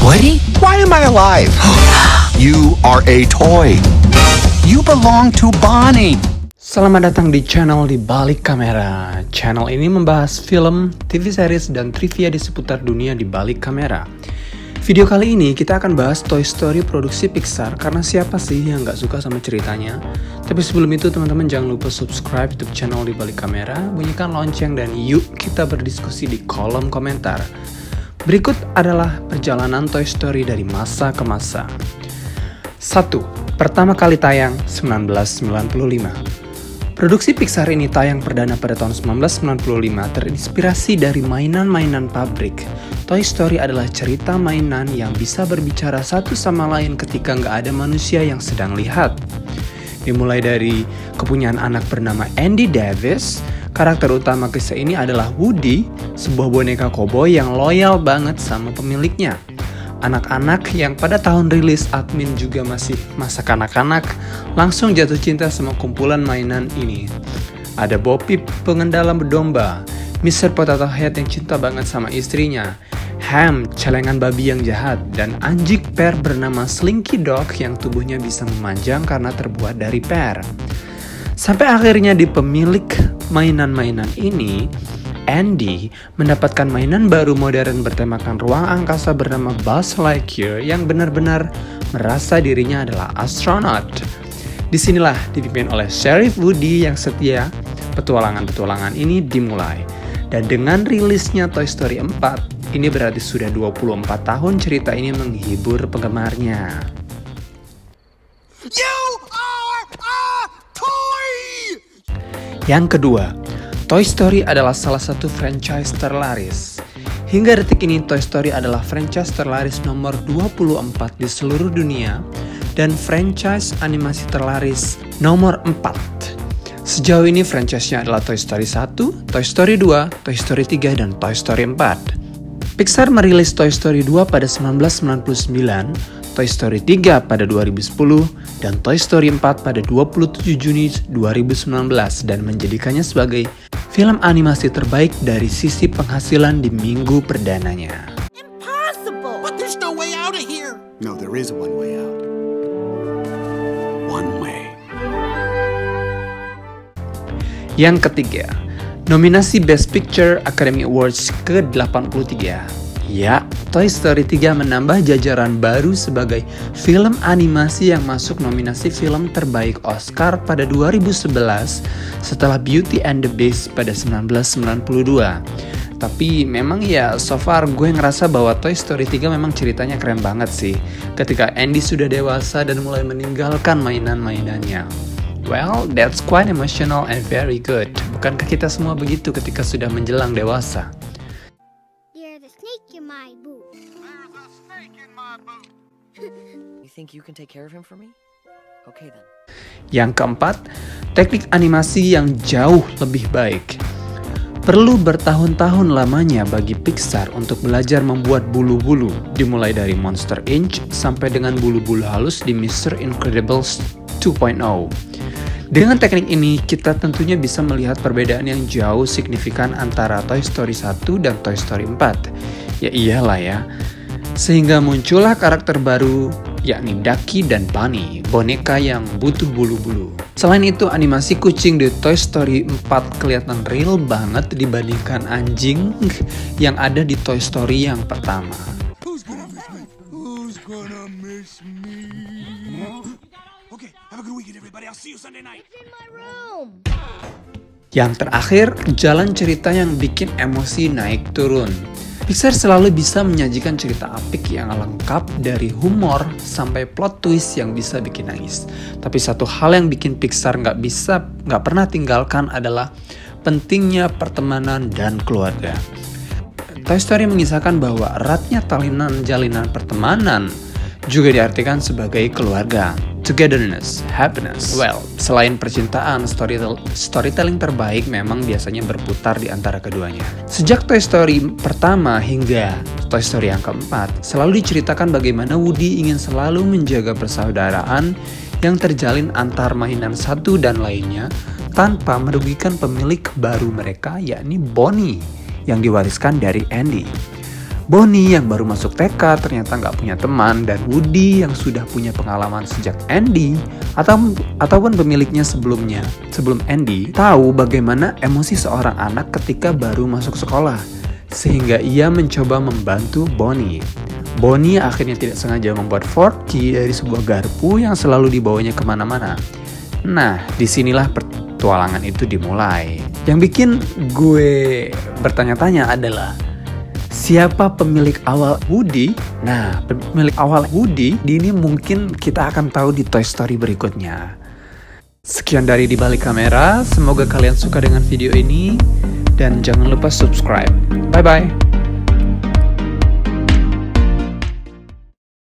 Woody? Why am I alive? You are a toy. You belong to Bonnie. Selamat datang di channel Di Balik Kamera. Channel ini membahas film, TV series, dan trivia di seputar dunia di balik kamera. Video kali ini kita akan bahas Toy Story produksi Pixar, karena siapa sih yang gak suka sama ceritanya? Tapi sebelum itu teman-teman jangan lupa subscribe YouTube channel Di Balik Kamera, bunyikan lonceng, dan yuk kita berdiskusi di kolom komentar. Berikut adalah perjalanan Toy Story dari masa ke masa. 1. Pertama kali tayang 1995. Produksi Pixar ini tayang perdana pada tahun 1995 terinspirasi dari mainan-mainan pabrik. Toy Story adalah cerita mainan yang bisa berbicara satu sama lain ketika nggak ada manusia yang sedang lihat. Dimulai dari kepunyaan anak bernama Andy Davis, karakter utama kisah ini adalah Woody, sebuah boneka koboi yang loyal banget sama pemiliknya. Anak-anak yang pada tahun rilis admin juga masih masa kanak-kanak langsung jatuh cinta sama kumpulan mainan ini. Ada Bo Peep, pengendara domba, Mr. Potato Head yang cinta banget sama istrinya, Ham, celengan babi yang jahat, dan anjing per bernama Slinky Dog yang tubuhnya bisa memanjang karena terbuat dari per. Sampai akhirnya di pemilik mainan-mainan ini, Andy mendapatkan mainan baru modern bertemakan ruang angkasa bernama Buzz Lightyear yang benar-benar merasa dirinya adalah astronot. Disinilah dipimpin oleh Sheriff Woody yang setia, petualangan-petualangan ini dimulai. Dan dengan rilisnya Toy Story 4, ini berarti sudah 24 tahun cerita ini menghibur penggemarnya. You are a toy! Yang kedua, Toy Story adalah salah satu franchise terlaris. Hingga detik ini Toy Story adalah franchise terlaris nomor 24 di seluruh dunia dan franchise animasi terlaris nomor 4. Sejauh ini franchise-nya adalah Toy Story 1, Toy Story 2, Toy Story 3, dan Toy Story 4. Pixar merilis Toy Story 2 pada 1999, Toy Story 3 pada 2010, dan Toy Story 4 pada 27 Juni 2019 dan menjadikannya sebagai film animasi terbaik dari sisi penghasilan di minggu perdananya. Impossible! But there's no way out of here. No, there is one way out. One way. Yang ketiga, nominasi Best Picture Academy Awards ke-83. Ya, Toy Story 3 menambah jajaran baru sebagai film animasi yang masuk nominasi film terbaik Oscar pada 2011 setelah Beauty and the Beast pada 1992. Tapi memang ya so far gue ngerasa bahwa Toy Story 3 memang ceritanya keren banget sih ketika Andy sudah dewasa dan mulai meninggalkan mainan-mainannya. Well, that's quite emotional and very good. Bukankah kita semua begitu ketika sudah menjelang dewasa? You think you can take care of him for me? Okay then. Yang keempat, teknik animasi yang jauh lebih baik. Perlu bertahun-tahun lamanya bagi Pixar untuk belajar membuat bulu-bulu, dimulai dari Monster Inc. sampai dengan bulu-bulu halus di Mr. Incredibles 2.0. Dengan teknik ini, kita tentunya bisa melihat perbedaan yang jauh signifikan antara Toy Story 1 dan Toy Story 4. Ya iyalah ya. Sehingga muncullah karakter baru, yakni Ducky dan Bunny, boneka yang butuh bulu-bulu. Selain itu, animasi kucing di Toy Story 4 kelihatan real banget dibandingkan anjing yang ada di Toy Story yang pertama. Who's gonna miss me? Who's gonna miss me? Okay, have a good weekend everybody. I'll see you Sunday night. It's in my room. Yang terakhir, jalan cerita yang bikin emosi naik turun. Pixar selalu bisa menyajikan cerita apik yang lengkap dari humor sampai plot twist yang bisa bikin nangis. Tapi satu hal yang bikin Pixar nggak pernah tinggalkan adalah pentingnya pertemanan dan keluarga. Toy Story mengisahkan bahwa eratnya jalinan pertemanan juga diartikan sebagai keluarga. Togetherness, happiness. Well, selain percintaan, storytelling terbaik memang biasanya berputar di antara keduanya. Sejak Toy Story pertama hingga Toy Story yang keempat, selalu diceritakan bagaimana Woody ingin selalu menjaga persaudaraan yang terjalin antar mainan satu dan lainnya tanpa merugikan pemilik baru mereka, yakni Bonnie, yang diwariskan dari Andy. Bonnie yang baru masuk TK ternyata nggak punya teman, dan Woody yang sudah punya pengalaman sejak Andy ataupun pemiliknya sebelum Andy tahu bagaimana emosi seorang anak ketika baru masuk sekolah, sehingga ia mencoba membantu Bonnie. Bonnie akhirnya tidak sengaja membuat forky dari sebuah garpu yang selalu dibawanya kemana-mana. Nah, disinilah petualangan itu dimulai. Yang bikin gue bertanya-tanya adalah, siapa pemilik awal Woody? Nah, pemilik awal Woody ini mungkin kita akan tahu di Toy Story berikutnya. Sekian dari Di Balik Kamera, semoga kalian suka dengan video ini, dan jangan lupa subscribe. Bye-bye.